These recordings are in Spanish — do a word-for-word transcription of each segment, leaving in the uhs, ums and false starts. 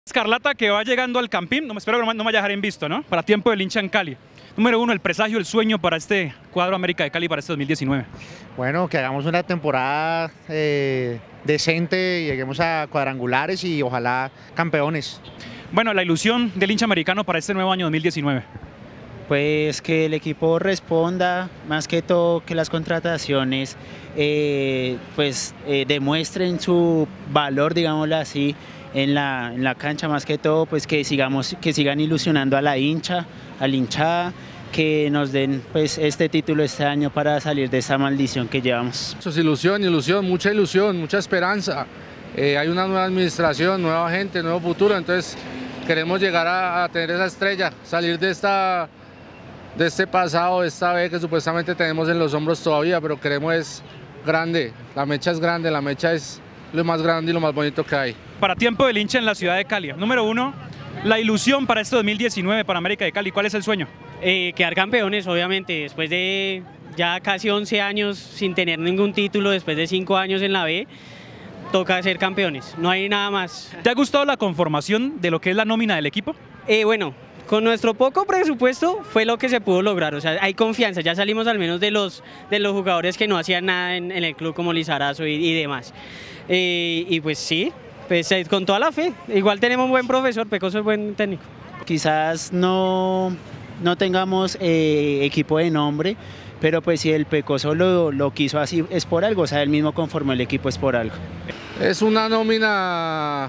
Escarlata que va llegando al Campín, no me espero que no me vaya a dejar en visto, ¿no? Para tiempo del hincha en Cali. Número uno, el presagio, el sueño para este cuadro América de Cali para este dos mil diecinueve. Bueno, que hagamos una temporada eh, decente, lleguemos a cuadrangulares y ojalá campeones. Bueno, la ilusión del hincha americano para este nuevo año dos mil diecinueve. Pues que el equipo responda, más que todo que las contrataciones eh, pues eh, demuestren su valor, digámoslo así, en la, en la cancha, más que todo pues que sigamos, que sigan ilusionando a la hincha, a la hinchada, que nos den pues este título este año para salir de esta maldición que llevamos. Eso es ilusión, ilusión, mucha ilusión, mucha esperanza. Eh, hay una nueva administración, nueva gente, nuevo futuro, entonces queremos llegar a, a tener esa estrella, salir de esta de este pasado, de esta vez que supuestamente tenemos en los hombros todavía, pero queremos es grande, la mecha es grande, la mecha es lo más grande y lo más bonito que hay. Para tiempo del hincha en la ciudad de Cali. Número uno, la ilusión para este dos mil diecinueve para América de Cali. ¿Cuál es el sueño? Eh, quedar campeones, obviamente, después de ya casi once años sin tener ningún título, después de cinco años en la B, toca ser campeones, no hay nada más. ¿Te ha gustado la conformación de lo que es la nómina del equipo? Eh, bueno, con nuestro poco presupuesto fue lo que se pudo lograr, o sea, hay confianza, ya salimos al menos de los, de los jugadores que no hacían nada en, en el club como Lizarazo y, y demás. Eh, y pues sí, pues eh, con toda la fe, igual tenemos un buen profesor, Pecoso es buen técnico. Quizás no, no tengamos eh, equipo de nombre, pero pues si el Pecoso lo, lo quiso así es por algo, o sea, él mismo conformó el equipo es por algo. Es una nómina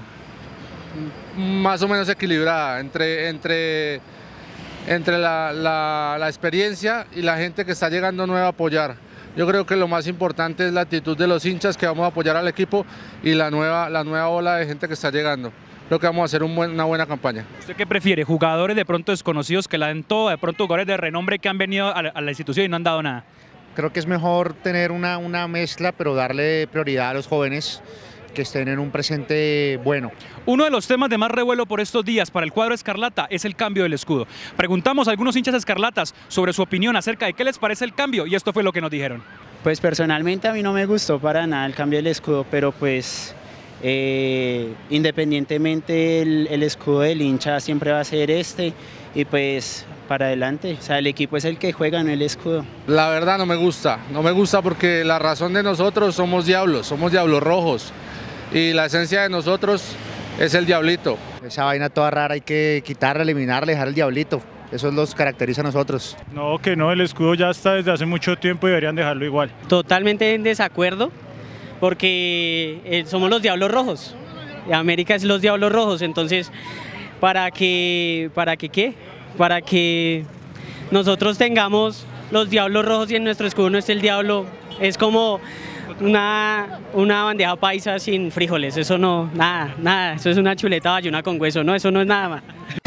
más o menos equilibrada entre, entre, entre la, la, la experiencia y la gente que está llegando nueva a apoyar. Yo creo que lo más importante es la actitud de los hinchas que vamos a apoyar al equipo y la nueva, la nueva ola de gente que está llegando. Creo que vamos a hacer un buen, una buena campaña. ¿Usted qué prefiere? ¿Jugadores de pronto desconocidos que la den todo, de pronto jugadores de renombre que han venido a la, a la institución y no han dado nada? Creo que es mejor tener una, una mezcla, pero darle prioridad a los jóvenes que estén en un presente bueno. Uno de los temas de más revuelo por estos días para el cuadro Escarlata es el cambio del escudo. Preguntamos a algunos hinchas escarlatas sobre su opinión acerca de qué les parece el cambio y esto fue lo que nos dijeron. Pues personalmente a mí no me gustó para nada el cambio del escudo, pero pues eh, independientemente el, el escudo del hincha siempre va a ser este y pues para adelante, o sea, el equipo es el que juega, no el escudo. La verdad no me gusta, no me gusta porque la razón de nosotros somos diablos, somos diablos rojos. Y la esencia de nosotros es el diablito. Esa vaina toda rara hay que quitarla, eliminarla, dejar el diablito. Eso los caracteriza a nosotros. No, que no, el escudo ya está desde hace mucho tiempo y deberían dejarlo igual. Totalmente en desacuerdo, porque eh, somos los Diablos Rojos. América es los Diablos Rojos, entonces, ¿para que, para que qué? Para que nosotros tengamos los Diablos Rojos y en nuestro escudo no esté el diablo, es como Una, una bandeja paisa sin frijoles, eso no, nada, nada, eso es una chuleta bayuna con hueso, no, eso no es nada más.